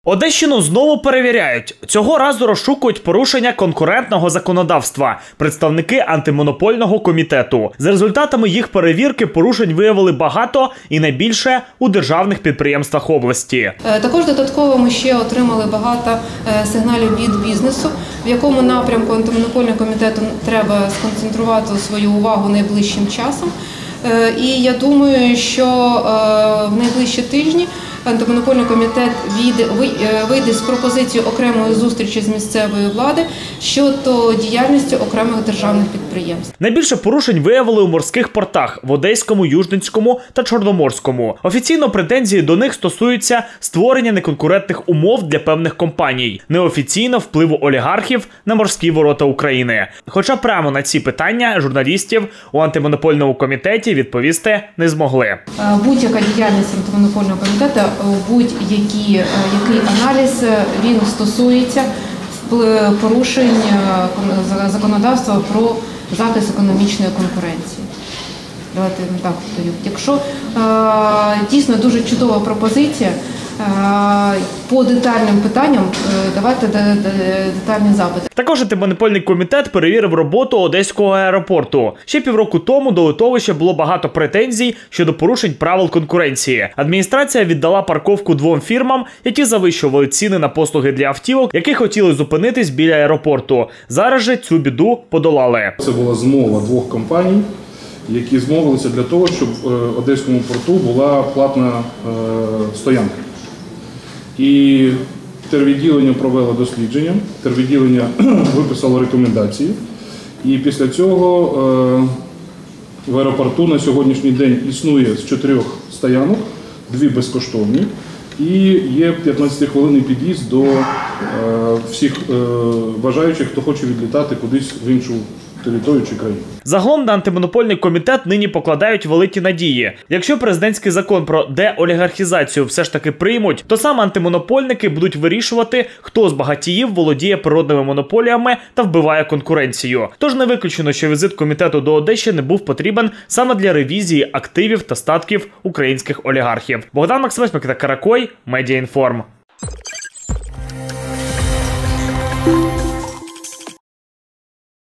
Одещину знову перевіряють. Цього разу розшукують порушення конкурентного законодавства представники антимонопольного комітету. За результатами їх перевірки порушень виявили багато і найбільше у державних підприємствах області. Також додатково ми ще отримали багато сигналів від бізнесу, в якому напрямку антимонопольного комітету треба сконцентрувати свою увагу найближчим часом. І я думаю, що в найближчі тижні антимонопольний комітет вийде з пропозицією окремої зустрічі з місцевою владою щодо діяльності окремих державних підприємств. Найбільше порушень виявили у морських портах – в Одеському, Южненському та Чорноморському. Офіційно претензії до них стосуються створення неконкурентних умов для певних компаній, неофіційно впливу олігархів на морські ворота України. Хоча прямо на ці питання журналістів у антимонопольному комітеті відповісти не змогли. Будь-яка діяльність антимонопольного комітету, будь-який аналіз, він стосується порушень законодавства про захист економічної конкуренції. Давайте так повторю. Якщо дійсно дуже чудова пропозиція, по детальним питанням давайте детальні запити. Також антимонопольний комітет перевірив роботу Одеського аеропорту. Ще півроку тому до литовища було багато претензій щодо порушень правил конкуренції. Адміністрація віддала парковку двом фірмам, які завищували ціни на послуги для автівок, які хотіли зупинитись біля аеропорту. Зараз же цю біду подолали. Це була змова двох компаній, які змовилися для того, щоб в Одеському порту була платна стоянка. І тервідділення провело дослідження, тервідділення виписало рекомендації. І після цього в аеропорту на сьогоднішній день існує з 4 стоянок, 2 безкоштовні. І є 15-хвилинний під'їзд до всіх бажаючих, хто хоче відлітати кудись в іншу територію чи країну. Загалом на антимонопольний комітет нині покладають великі надії. Якщо президентський закон про деолігархізацію все ж таки приймуть, то саме антимонопольники будуть вирішувати, хто з багатіїв володіє природними монополіями та вбиває конкуренцію. Тож не виключено, що візит комітету до Одещини був потрібен саме для ревізії активів та статків українських олігархів. Богдан Максимович, Микита Каракой, Медіаінформ.